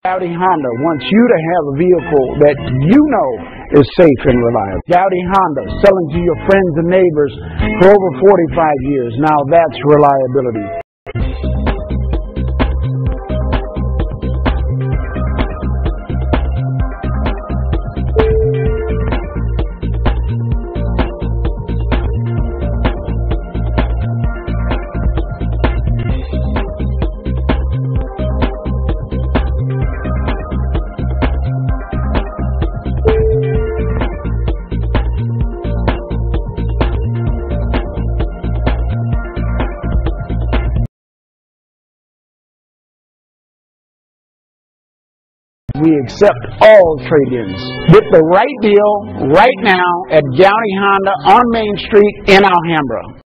Gowdy Honda wants you to have a vehicle that you know is safe and reliable. Gowdy Honda, selling to your friends and neighbors for over 45 years. Now that's reliability. We accept all trade-ins. Get the right deal right now at Gowdy Honda on Main Street in Alhambra.